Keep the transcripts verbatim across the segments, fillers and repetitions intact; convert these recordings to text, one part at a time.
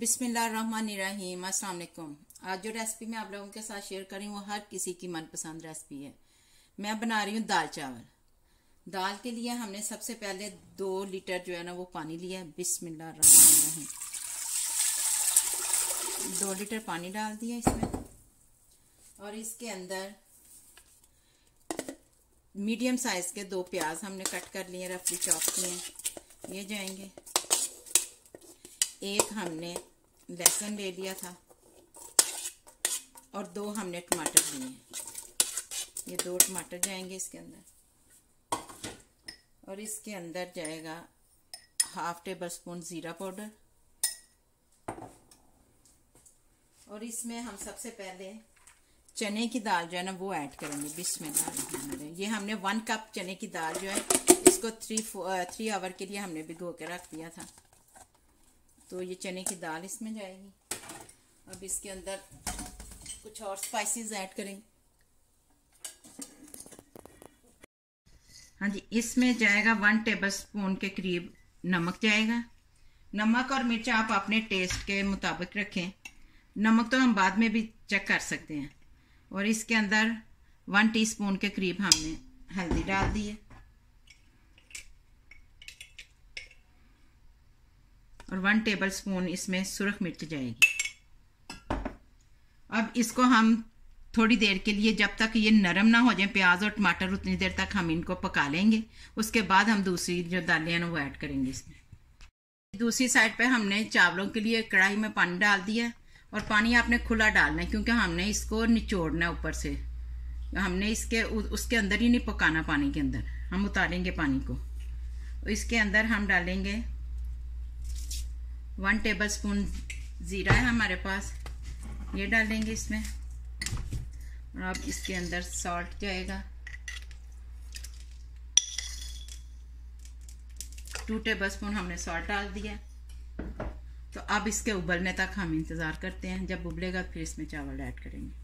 बिस्मिल्लाहिर्रहमानिर्रहीम। अस्सलाम वालेकुम। आज जो रेसिपी मैं आप लोगों के साथ शेयर कर रही हूँ वो हर किसी की मनपसंद रेसिपी है। मैं बना रही हूँ दाल चावल। दाल के लिए हमने सबसे पहले दो लीटर जो है ना वो पानी लिया है। बिस्मिल्लाहिर्रहमानिर्रहीम। दो लीटर पानी डाल दिया इसमें और इसके अंदर मीडियम साइज के दो प्याज हमने कट कर लिए, रफली चॉप किए, ये जाएंगे। एक हमने लहसुन ले लिया था और दो हमने टमाटर लिए, ये दो टमाटर जाएंगे इसके अंदर। और इसके अंदर जाएगा हाफ टेबल स्पून ज़ीरा पाउडर। और इसमें हम सबसे पहले चने की दाल जो है ना वो ऐड करेंगे। बिस्मिल्लाह। ये हमने वन कप चने की दाल जो है इसको थ्री थ्री आवर के लिए हमने भिगो के रख दिया था, तो ये चने की दाल इसमें जाएगी। अब इसके अंदर कुछ और स्पाइसेस ऐड करेंगे। हाँ जी, इसमें जाएगा वन टेबल स्पून के करीब नमक जाएगा। नमक और मिर्च आप अपने टेस्ट के मुताबिक रखें, नमक तो हम बाद में भी चेक कर सकते हैं। और इसके अंदर वन टीस्पून के करीब हमने हल्दी डाल दी है और वन टेबल स्पून इसमें सुरख मिर्च जाएगी। अब इसको हम थोड़ी देर के लिए, जब तक ये नरम ना हो जाए प्याज और टमाटर, उतनी देर तक हम इनको पका लेंगे। उसके बाद हम दूसरी जो दालें हैं ना वो ऐड करेंगे इसमें। दूसरी साइड पे हमने चावलों के लिए कढ़ाई में पानी डाल दिया और पानी आपने खुला डालना है क्योंकि हमने इसको निचोड़ना है ऊपर से। हमने इसके उसके अंदर ही नहीं पकाना, पानी के अंदर हम उतारेंगे पानी को। इसके अंदर हम डालेंगे वन टेबल स्पून ज़ीरा है हमारे पास, ये डालेंगे इसमें। और अब इसके अंदर सॉल्ट जाएगा, टू टेबल स्पून हमने सॉल्ट डाल दिया। तो अब इसके उबलने तक हम इंतज़ार करते हैं, जब उबलेगा फिर इसमें चावल ऐड करेंगे।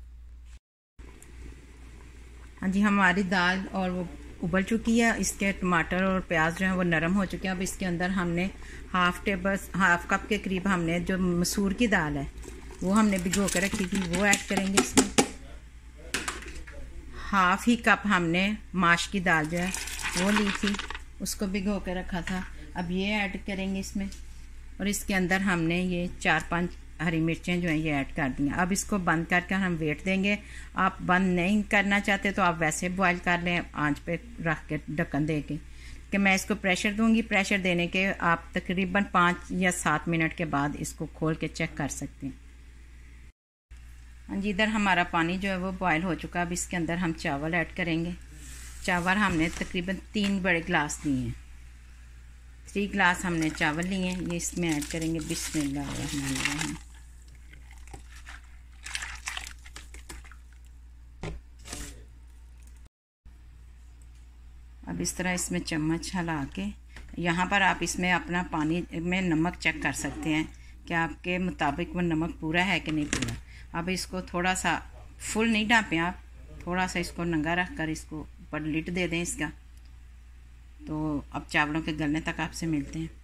हाँ जी, हमारी दाल और वो उबल चुकी है, इसके टमाटर और प्याज जो है वो नरम हो चुके हैं। अब इसके अंदर हमने हाफ टेबल हाफ कप के करीब हमने जो मसूर की दाल है वो हमने भिगो कर रखी थी वो ऐड करेंगे इसमें। हाफ ही कप हमने माश की दाल जो है वो ली थी, उसको भिगो कर रखा था, अब ये ऐड करेंगे इसमें। और इसके अंदर हमने ये चार पांच हरी मिर्चें जो हैं ये ऐड कर दी हैं। अब इसको बंद करके हम वेट देंगे। आप बंद नहीं करना चाहते तो आप वैसे बॉईल कर लें, आंच पे रख के ढक्कन दे के। कि मैं इसको प्रेशर दूंगी, प्रेशर देने के आप तकरीबन पाँच या सात मिनट के बाद इसको खोल के चेक कर सकते हैं। हाँ जी, इधर हमारा पानी जो है वो बॉयल हो चुका। अब इसके अंदर हम चावल ऐड करेंगे। चावल हमने तकरीबन तीन बड़े गिलास लिए हैं, थ्री ग्लास हमने चावल लिए हैं, ये इसमें ऐड करेंगे। बिस्मिल्लाहिर्रहमानिर्रहीम। अब इस तरह इसमें चम्मच हिला के, यहाँ पर आप इसमें अपना पानी में नमक चेक कर सकते हैं कि आपके मुताबिक वो नमक पूरा है कि नहीं पूरा। अब इसको थोड़ा सा फुल नहीं डांपें आप, थोड़ा सा इसको नंगा रख कर इसको ऊपर लिड दे दें इसका। तो अब चावलों के गलने तक आपसे मिलते हैं।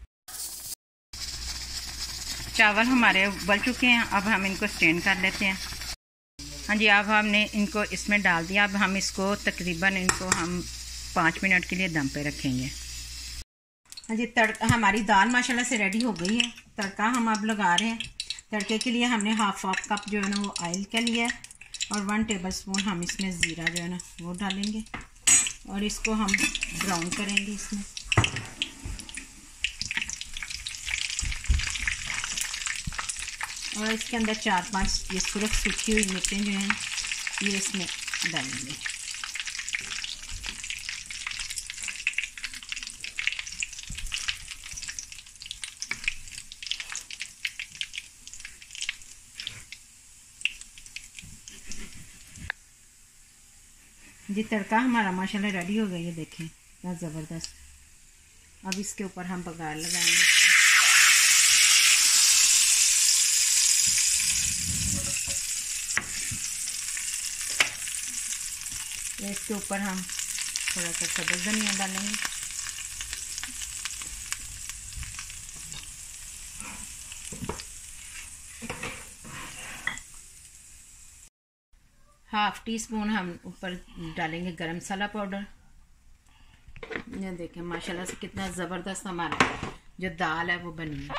चावल हमारे उबल चुके हैं, अब हम इनको स्ट्रेन कर लेते हैं। हाँ जी, अब हमने इनको इसमें डाल दिया। अब हम इसको तकरीबन इनको हम पाँच मिनट के लिए दम पे रखेंगे। हाँ जी, तड़का हमारी दाल माशाल्लाह से रेडी हो गई है। तड़का हम अब लगा रहे हैं। तड़के के लिए हमने हाफ हाफ कप जो है ना वो ऑयल का लिया है और वन टेबल स्पून हम इसमें ज़ीरा जो है ना वो डालेंगे और इसको हम ब्राउन करेंगे इसमें। और इसके अंदर चार पांच ये सुरख सूखी हुई मिर्चें जो हैं ये इसमें डालेंगे। जी, तड़का हमारा माशाल्लाह रेडी हो गई है, देखें क्या ज़बरदस्त। अब इसके ऊपर हम बघार लगाएंगे। इसके ऊपर हम थोड़ा सा सब्ज़ धनिया डालेंगे। हाफ टी स्पून हम ऊपर डालेंगे गरम मसाला पाउडर। ये देखें माशाल्लाह से कितना ज़बरदस्त हमारा जो दाल है वो बनी है।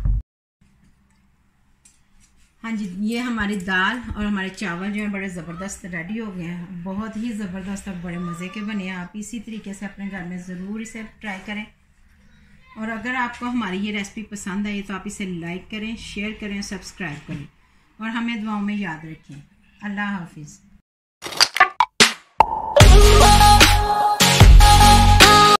हाँ जी, ये हमारी दाल और हमारे चावल जो है बड़े ज़बरदस्त रेडी हो गए हैं, बहुत ही ज़बरदस्त और बड़े मज़े के बने हैं। आप इसी तरीके से अपने घर में ज़रूर इसे ट्राई करें। और अगर आपको हमारी ये रेसिपी पसंद आई तो आप इसे लाइक करें, शेयर करें, सब्सक्राइब करें और हमें दुआओं में याद रखें। अल्लाह हाफिज़।